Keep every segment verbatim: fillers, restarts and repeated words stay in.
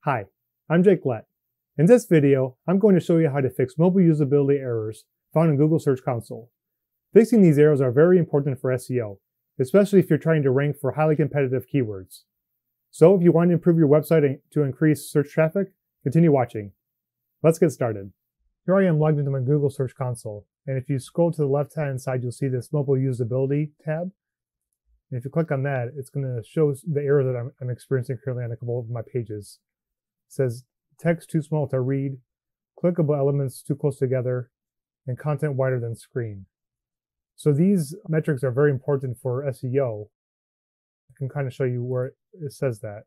Hi, I'm Jake Lett. In this video, I'm going to show you how to fix mobile usability errors found in Google Search Console. Fixing these errors are very important for S E O, especially if you're trying to rank for highly competitive keywords. So if you want to improve your website to increase search traffic, continue watching. Let's get started. Here I am logged into my Google Search Console, and if you scroll to the left-hand side, you'll see this mobile usability tab. And if you click on that, it's going to show the error that I'm, I'm experiencing currently on a couple of my pages. It says text too small to read, clickable elements too close together, and content wider than screen. So these metrics are very important for S E O. I can kind of show you where it says that.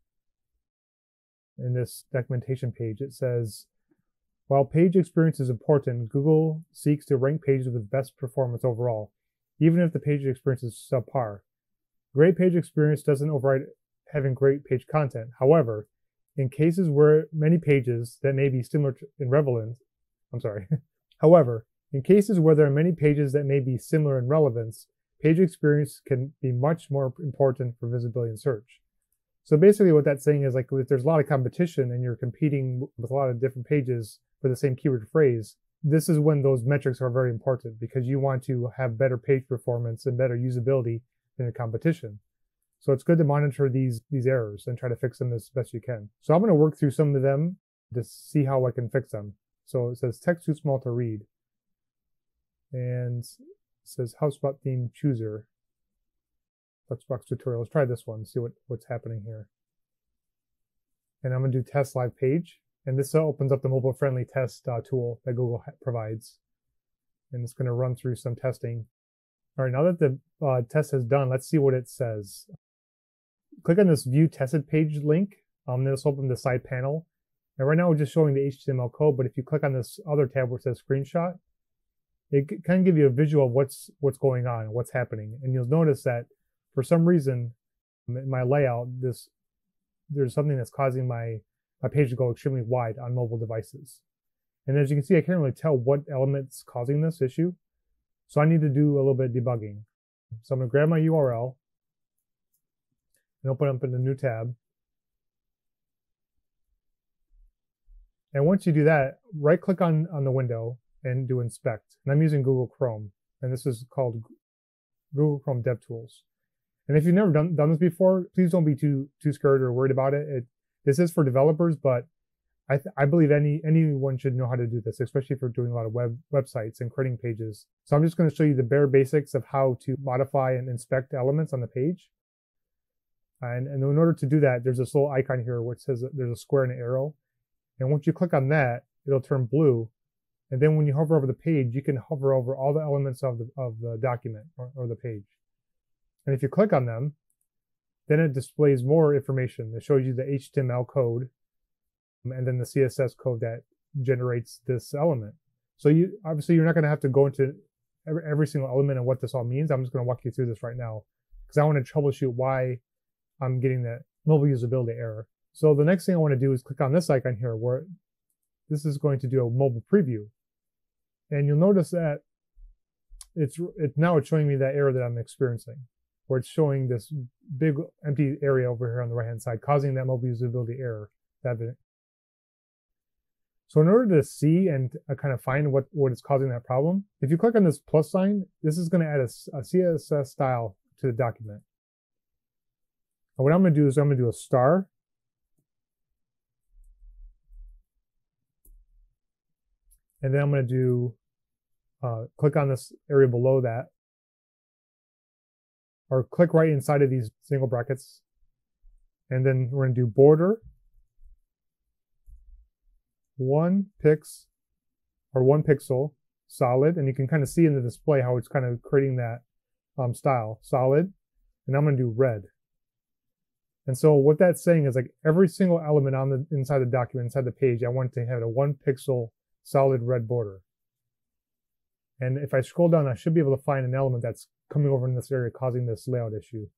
In this documentation page, it says, while page experience is important, Google seeks to rank pages with best performance overall, even if the page experience is subpar. Great page experience doesn't override having great page content. However, in cases where many pages that may be similar to, in relevance, I'm sorry. However, in cases where there are many pages that may be similar in relevance, page experience can be much more important for visibility in search. So basically what that's saying is, like, if there's a lot of competition and you're competing with a lot of different pages for the same keyword phrase, this is when those metrics are very important, because you want to have better page performance and better usability than the competition. So it's good to monitor these, these errors and try to fix them as best you can. So I'm going to work through some of them to see how I can fix them. So it says text too small to read. And it says HubSpot theme chooser. Flexbox tutorial. Let's try this one, see what, what's happening here. And I'm going to do test live page. And this opens up the mobile-friendly test uh, tool that Google provides. And it's going to run through some testing. All right, now that the uh, test is done, let's see what it says. Click on this View Tested Page link. Um, this will open the side panel. And right now we're just showing the H T M L code, but if you click on this other tab where it says Screenshot, it can give you a visual of what's what's going on, what's happening. And you'll notice that for some reason, in my layout, this there's something that's causing my, my page to go extremely wide on mobile devices. And as you can see, I can't really tell what element's causing this issue. So I need to do a little bit of debugging. So I'm going to grab my U R L and open up in a new tab. And once you do that, right click on, on the window and do inspect. And I'm using Google Chrome. And this is called Google Chrome Devtools. And if you've never done, done this before, please don't be too too scared or worried about it. it this is for developers, but I, th I believe any anyone should know how to do this, especially if you're doing a lot of web websites and creating pages. So I'm just going to show you the bare basics of how to modify and inspect elements on the page. And, and in order to do that, there's this little icon here where it says there's a square and an arrow. And once you click on that, it'll turn blue. And then when you hover over the page, you can hover over all the elements of the, of the document or, or the page. And if you click on them, then it displays more information. It shows you the H T M L code and then the C S S code that generates this element. So you obviously you're not going to have to go into every, every single element and what this all means. I'm just going to walk you through this right now because I want to troubleshoot why I'm getting that mobile usability error. So the next thing I want to do is click on this icon here where this is going to do a mobile preview. And you'll notice that it's it, now it's showing me that error that I'm experiencing, where it's showing this big empty area over here on the right-hand side, causing that mobile usability error. So in order to see and uh, kind of find what, what is causing that problem, if you click on this plus sign, this is going to add a, a C S S style to the document. And what I'm going to do is I'm going to do a star. And then I'm going to do, uh, click on this area below that. Or click right inside of these single brackets. And then we're going to do border. One pix, or one pixel, solid. And you can kind of see in the display how it's kind of creating that um, style, solid. And I'm going to do red. And so what that's saying is, like, every single element on the inside the document, inside the page, I want to have a one pixel solid red border. And if I scroll down, I should be able to find an element that's coming over in this area causing this layout issue.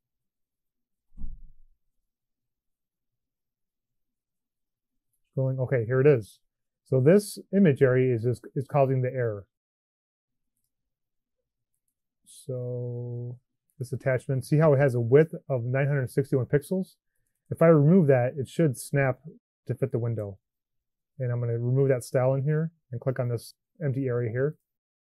Scrolling, okay, here it is. So this image area is, is, is causing the error. So this attachment, see how it has a width of nine hundred sixty-one pixels? If I remove that, it should snap to fit the window. And I'm going to remove that style in here and click on this empty area here.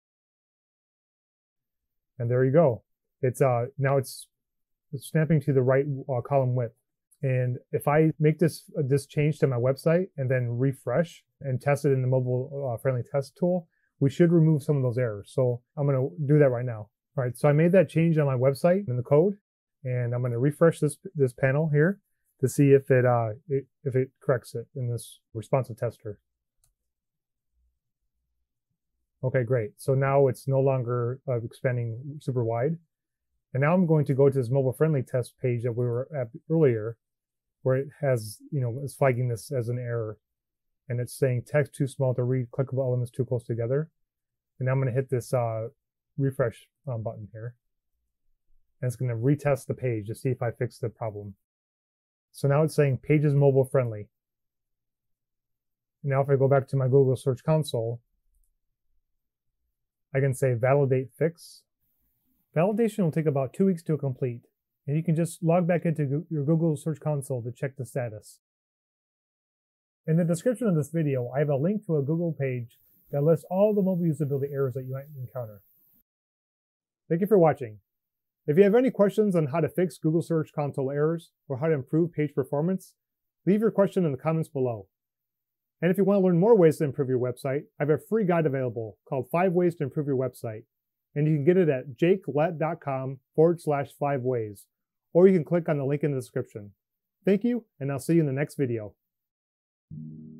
And there you go. It's uh now it's, it's snapping to the right uh, column width. And if I make this uh, this change to my website and then refresh and test it in the mobile uh, friendly test tool, we should remove some of those errors. So I'm going to do that right now. All right, so I made that change on my website in the code, and I'm going to refresh this this panel here to see if it, uh, it if it corrects it in this responsive tester. Okay, great. So now it's no longer uh, expanding super wide. And now I'm going to go to this mobile friendly test page that we were at earlier, where it has, you know, is flagging this as an error. And it's saying text too small to read, clickable elements too close together. And now I'm going to hit this uh, refresh um, button here. And it's going to retest the page to see if I fix the problem. So now it's saying page is mobile friendly. Now if I go back to my Google Search Console, I can say validate fix. Validation will take about two weeks to complete, and you can just log back into your Google Search Console to check the status. In the description of this video, I have a link to a Google page that lists all the mobile usability errors that you might encounter. Thank you for watching. If you have any questions on how to fix Google Search Console errors or how to improve page performance, leave your question in the comments below. And if you want to learn more ways to improve your website, I have a free guide available called Five Ways to Improve Your Website. And you can get it at jakelett.com forward slash five ways, or you can click on the link in the description. Thank you, and I'll see you in the next video.